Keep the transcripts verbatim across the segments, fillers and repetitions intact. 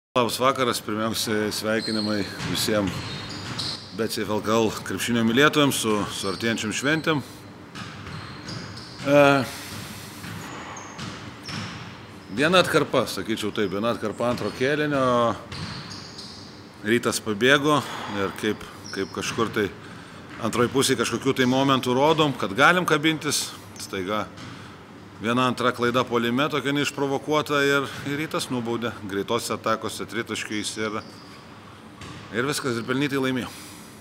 Labas vakaras, pirmiausia sveikinimai visiems B C F L K L krepšinio mylėtojams su, su artėjančiam šventėm. E, viena atkarpa, sakyčiau taip, viena atkarpa antro kėlinio, Rytas pabėgo ir kaip, kaip kažkur tai antroji pusė kažkokių tai momentų rodom, kad galim kabintis, staiga viena antra klaida puolime, tokia neišprovokuota ir, ir Rytas nubaudė greitose atakose, tritaškiais ir, ir viskas, ir pelnytai laimėjo.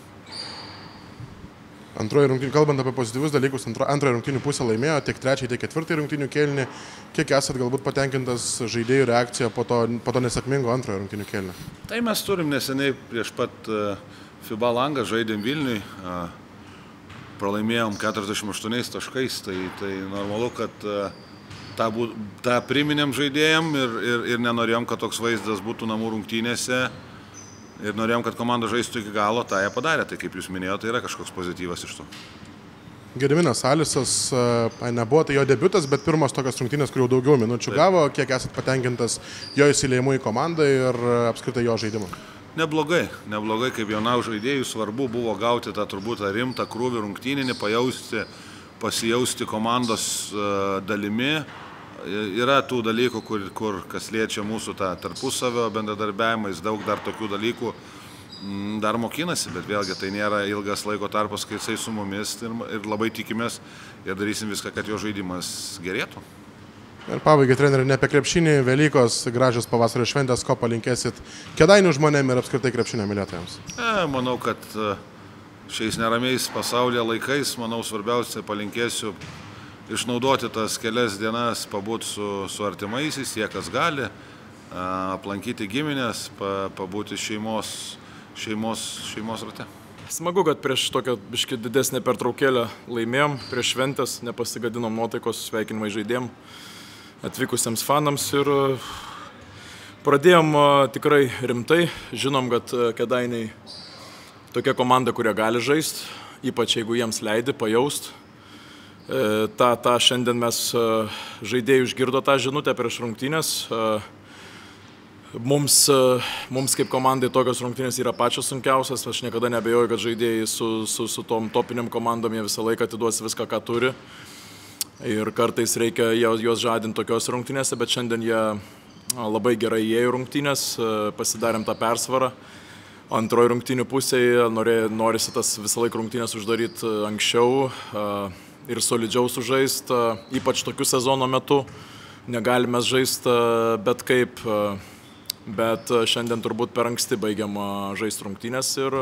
Antroji rungtynių, kalbant apie pozityvius dalykus, antro, antroji rungtynių pusė laimėjo, tiek trečiai, tiek ketvirtai rungtynių kėlinį. Kiek esat galbūt patenkintas žaidėjų reakcija po to, po to nesėkmingo antrojo rungtynių kėlinio? Tai mes turim neseniai prieš pat FIBA langą, žaidėm Vilniui. Pralaimėjom keturiasdešimt aštuoniais taškais, tai, tai normalu, kad tą, tą priminėm žaidėjom ir, ir, ir nenorėjom, kad toks vaizdas būtų namų rungtynėse ir norėjom, kad komanda žaistų iki galo, tą jie padarė, tai kaip jūs minėjote, tai yra kažkoks pozityvas iš to. Gediminas Alisas, nebuvo tai jo debiutas, bet pirmas tokios rungtynės, kur jau daugiau minučių gavo, kiek esat patenkintas jo įsiliejimu į komandą ir apskritai jo žaidimą? Neblogai, neblogai, kaip jaunau žaidėjų svarbu buvo gauti tą turbūt tą rimtą krūvį rungtyninį, pajausti, pasijausti komandos dalimi. Yra tų dalykų, kur, kur kas liečia mūsų tą tarpusavio bendradarbiavimą, jis daug dar tokių dalykų dar mokinasi, bet vėlgi tai nėra ilgas laiko tarpas, kai jisai su mumis ir, ir labai tikimės ir darysim viską, kad jo žaidimas gerėtų. Ir pabaigai, treneri, ne apie krepšinį, Velykos, gražios pavasario šventės, ko palinkėsit Kėdainių žmonėm ir apskritai krepšinio mylėtojams? E, manau, kad šiais neramiais pasaulyje laikais, manau, svarbiausia palinkėsiu išnaudoti tas kelias dienas, pabūti su, su artimaisiais, tie, kas gali, aplankyti giminės, pabūti šeimos, šeimos, šeimos rate. Smagu, kad prieš tokią biškį didesnę pertraukėlę laimėjom, prieš šventės nepasigadinom nuotaikos, sveikinimai žaidėjom, atvykusiems fanams ir pradėjom tikrai rimtai. Žinom, kad Kėdainiai tokia komanda, kurie gali žaisti, ypač jeigu jiems leidi pajaust. Ta, ta šiandien mes žaidėjai išgirdo tą žinutę prieš rungtynės. Mums, mums kaip komandai tokios rungtynės yra pačios sunkiausias. Aš niekada neabejoju, kad žaidėjai su, su, su tom topiniam komandom jie visą laiką atiduos viską, ką turi. Ir kartais reikia juos žadinti tokios rungtynėse, bet šiandien jie labai gerai įėjo rungtynės, pasidarėm tą persvarą. Antroji rungtynių pusėje norisi tas visą laiką rungtynės uždaryti anksčiau ir solidžiau sužaist, ypač tokiu sezono metu. Negalime žaisti bet kaip, bet šiandien turbūt per anksti baigiam žaisti rungtynės ir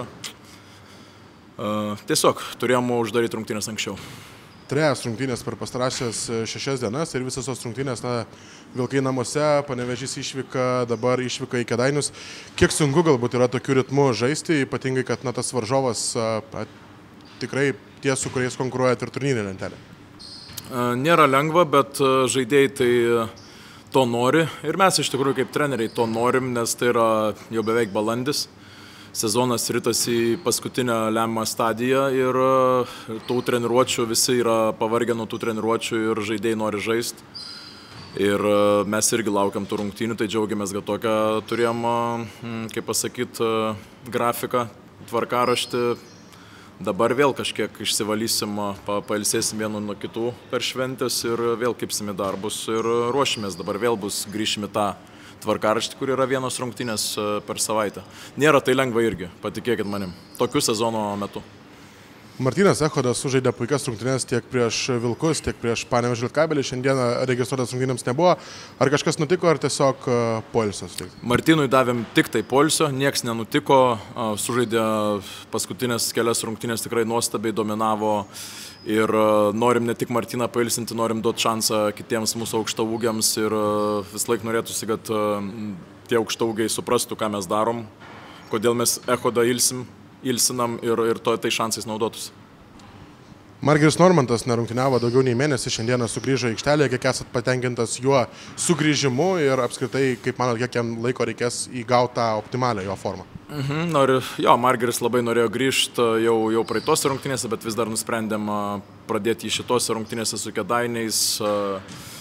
tiesiog turėjom uždaryti rungtynės anksčiau. Trejas rungtynės per pastarąsias šešias dienas ir visos tos rungtynės, na, Vilkai namuose, Panevėžys išvyka, dabar išvyka į Kėdainius. Kiek sunku galbūt yra tokiu ritmu žaisti, ypatingai, kad na, tas varžovas a, tikrai tie, su kuriais konkuruojat ir turnyrinė lentelė? Nėra lengva, bet žaidėjai tai to nori ir mes iš tikrųjų kaip treneriai to norim, nes tai yra jau beveik balandis. Sezonas ritasi į paskutinę lemiamą stadiją ir tų treniruočių visi yra pavargę nuo tų treniruočių ir žaidėjai nori žaisti. Ir mes irgi laukiam tų rungtynių, tai džiaugiamės, kad tokią turėjom, kaip pasakyti, grafiką, tvarkaraštį. Dabar vėl kažkiek išsivalysim, pailsėsim vienu nuo kitų per šventės ir vėl kipsim į darbus ir ruošimės. Dabar vėl bus grįšim į tą tvarkaraštį, kur yra vienos rungtynės per savaitę. Nėra tai lengva irgi, patikėkit manim, tokiu sezono metu. Martynas Echodas sužaidė puikias rungtynės tiek prieš Vilkus, tiek prieš Panevėžį Lietkabelį. Šiandieną registruotas rungtynėms nebuvo. Ar kažkas nutiko, ar tiesiog poilsio? Martynui davėm tik tai poilsio, nieks nenutiko. Sužaidė paskutinės kelias rungtynės, tikrai nuostabiai dominavo. Ir norim ne tik Martyną pailsinti, norim duoti šansą kitiems mūsų aukštaūgiams ir vis laik norėtųsi, kad tie aukštaūgiai suprastų, ką mes darom, kodėl mes Echodą ilsim, ilsinam ir, ir to, tai šansais naudotųsi. Margiris Normantas nerungtyniavo daugiau nei mėnesį, šiandieną sugrįžo į aikštelę, kiek esat patenkintas juo sugrįžimu ir apskritai, kaip manot, kiek jam laiko reikės įgauti tą optimalią jo formą? Mhm, noriu, jo, Margiris labai norėjo grįžti jau, jau praeitose rungtynėse, bet vis dar nusprendėm pradėti į šitose rungtynėse su Kėdainiais.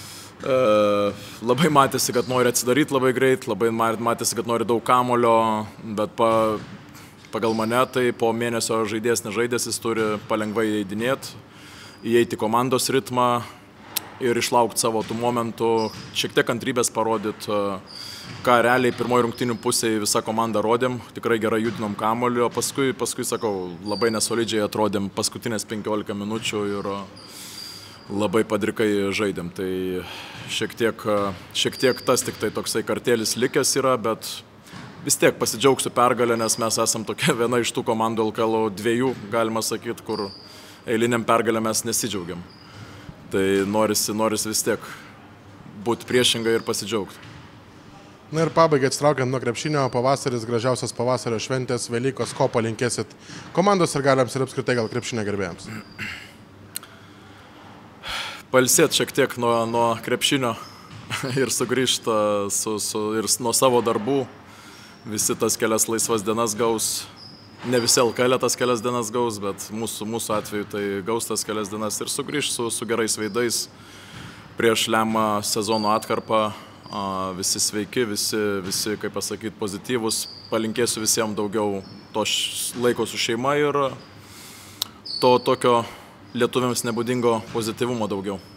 E, labai matėsi, kad nori atsidaryti labai greit, labai matėsi, kad nori daug kamulio, bet pa, pagal mane tai po mėnesio žaidėjas nežaidės, jis turi palengvai įeidinėti, įeiti komandos ritmą ir išlaukti savo tų momentų, šiek tiek kantrybės parodyti, ką realiai pirmoji rungtynių pusėje visą komandą rodėm, tikrai gerai judinom kamuolį, o paskui, paskui, sakau, labai nesolidžiai atrodėm paskutinės penkiolika minučių ir labai padrikai žaidėm. Tai šiek tiek, šiek tiek tas tik tai toksai kartėlis likęs yra, bet vis tiek pasidžiaugsiu pergalę, nes mes esam tokia viena iš tų komandų L K L dviejų, galima sakyti, kur eiliniam pergalę mes nesidžiaugiam. Tai norisi, norisi vis tiek būti priešingai ir pasidžiaugti. Na ir pabaigai atsitraukiant nuo krepšinio, pavasaris, gražiausias pavasario šventės, Velykos, ko palinkėsit komandos ir galiams ir apskritai gal krepšinio gerbėjams? Pailsėti šiek tiek nuo, nuo krepšinio ir sugrįžti su, su, ir nuo savo darbų. Visi tas kelias laisvas dienas gaus. Ne visi L K L tas kelias dienas gaus, bet mūsų, mūsų atveju tai gaus tas kelias dienas ir sugrįžti su, su gerais veidais prieš lemą sezono atkarpą. Visi sveiki, visi, visi kaip pasakyti, pozityvus. Palinkėsiu visiems daugiau to laiko su šeima ir to tokio lietuviams nebūdingo pozityvumo daugiau.